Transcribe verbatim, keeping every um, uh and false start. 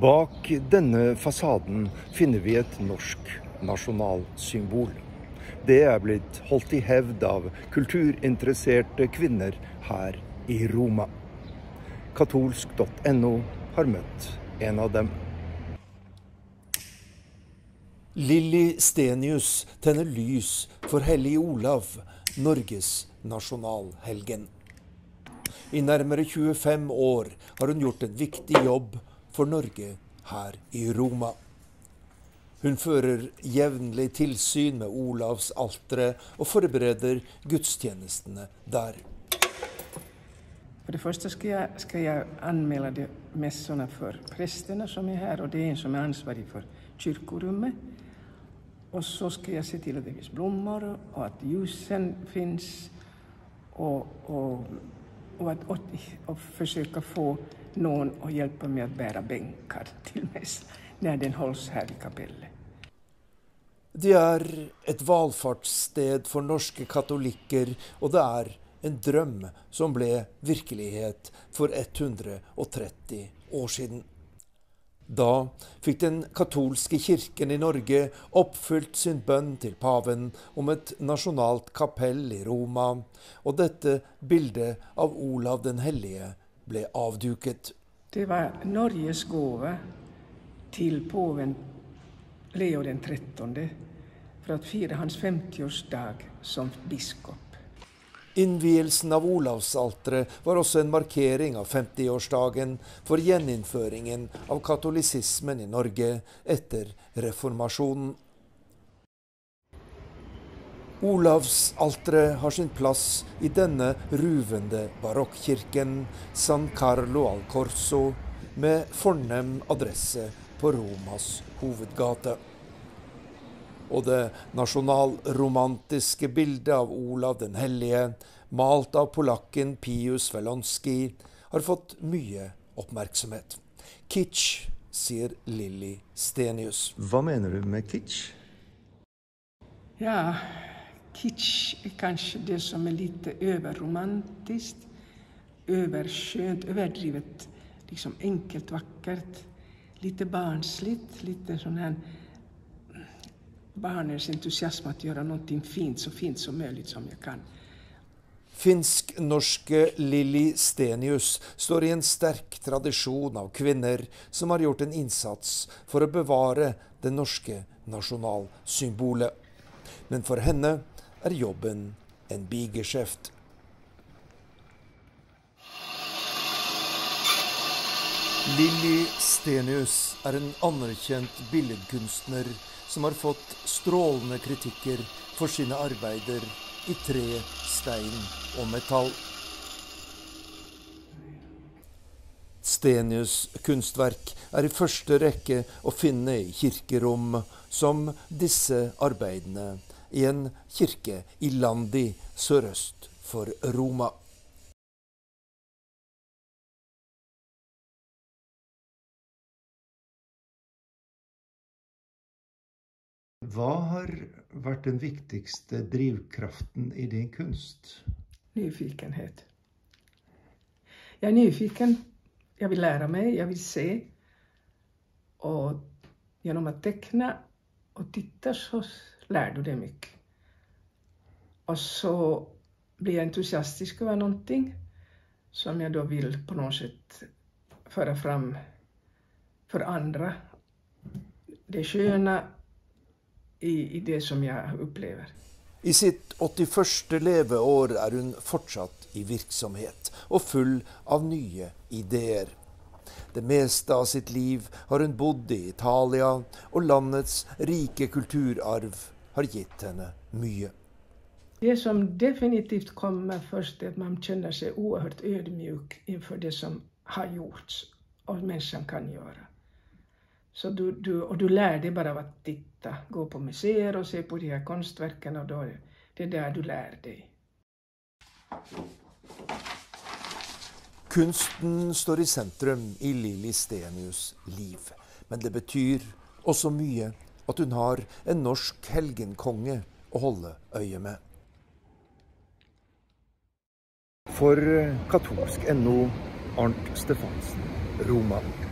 Bak denne fasaden finner vi et norsk nasjonalsymbol. Det er blitt holdt i hevd av kulturinteresserte kvinner her i Roma. katolsk punktum no har møtt en av dem. Lilly Stenius tenner lys for Hellig Olav, Norges nasjonalhelgen. I nærmere tjuefem år har hun gjort en viktig jobb for Norge her i Roma. Hun fører jevnlig tilsyn med Olavs altere og forbereder gudstjenestene der. For det første skal jeg, skal jeg anmelde de messene for prestene som er her, og det er en som er ansvarig for kyrkorummet. Og så skal jeg se til at det finnes blommer, og at ljusen finnes, og, og, og, at, og, og forsøke å få noen å hjelpe med å bære benker til mess når den holdes her i kapellet. Det er et valfartssted for norske katolikker, og det er en drøm som ble virkelighet for hundre og tretti år siden. Da fikk den katolske kirken i Norge oppfylt sin bønn til paven om et nasjonalt kapell i Roma, og dette bildet av Olav den hellige ble avduket. Det var Norges gave til paven Leo den trettende for å fire hans femtiårsdag som biskop. Innvielsen av Olavsalteret var også en markering av femtiårsdagen for gjeninnføringen av katolisismen i Norge etter reformasjonen. Olavsalteret har sin plass i denne ruvende barokkirken San Carlo al Corso med fornem adresse på Romas hovedgate. Og det nasjonalromantiske bildet av Olav den hellige, malt av polakken Pius Velonski, har fått mye oppmerksomhet. Kitsch, sier Lilly Stenius. Hva mener du med kitsch? Ja, kitsch er kanskje det som er litt overromantisk, overskjønt, overdrivet, liksom enkelt vakkert, litt barnsligt, litt sånn her barnets entusiasme att göra någonting fint, så fint som möjligt som jag kan. Finsk-norske Lilly Stenius står i en sterk tradisjon av kvinner som har gjort en innsats for å bevare det norske nasjonalsymbolet. Men for henne er jobben en bigeskjeft. Lilly Stenius er en anerkjent billedkunstner som har fått strålende kritikker for sine arbeider i tre, stein og metall. Stenius' kunstverk er i første rekke å finne i kirkerom, som disse arbeidene i en kirke i Landi sørøst for Roma. Hva har vært den viktigste drivkraften i din kunst? Nyfikenhet. Jeg er nyfiken. Jeg vil lære meg, jeg vil se. Og gjennom å teckna og titta så lär du det mycket. Och så blir jag entusiastisk över någonting som jag då vill på något sätt föra fram för andra. Det sköna i, i det som jag upplever. I sitt åttiførste leveår er hun fortsatt i virksomhet og full av nye ideer. Det meste av sitt liv har hun bodd i Italia, og landets rike kulturarv har gitt henne mye. Det som definitivt kommer först är att man känner sig oerhört ödmjuk inför det som har gjorts och människan kan göra. Så du, du, och du lär dig bara av att titta, gå på museer och se på de här konstverken, och då, det är där du lär dig. Kunsten står i sentrum i Lilly Stenius' liv, men det betyr også mye at hun har en norsk helgenkonge å holde øye med. For katolsk punktum no, Arnt Stefansen, Roma.